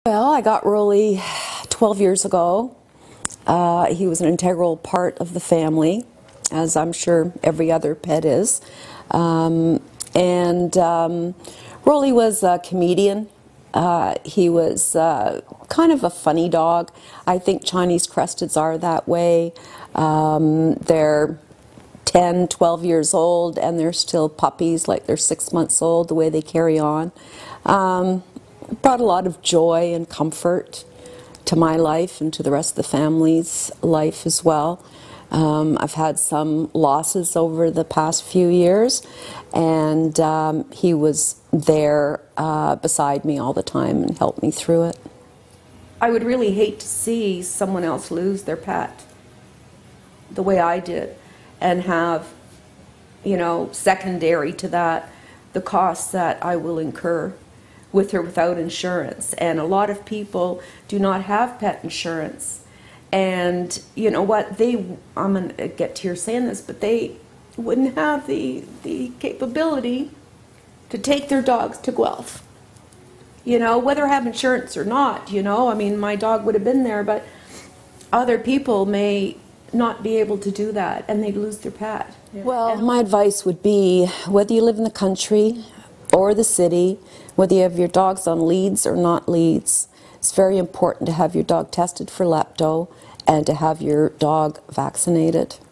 Well, I got Rolly 12 years ago. He was an integral part of the family, as I'm sure every other pet is. Rolly was a comedian. He was kind of a funny dog. I think Chinese Cresteds are that way. They're 10, 12 years old, and they're still puppies, like they're 6 months old, the way they carry on. Brought a lot of joy and comfort to my life and to the rest of the family's life as well. I've had some losses over the past few years, and he was there beside me all the time and helped me through it. I would really hate to see someone else lose their pet the way I did, and have, you know, secondary to that, the costs that I will incur with or without insurance. And a lot of people do not have pet insurance. And you know what, I'm going to get to your saying this, but they wouldn't have the capability to take their dogs to Guelph. You know, whether I have insurance or not, you know, I mean, my dog would have been there, but other people may not be able to do that, and they'd lose their pet. Yeah. Well, my advice would be, whether you live in the country or the city, whether you have your dogs on leads or not leads, it's very important to have your dog tested for lepto and to have your dog vaccinated.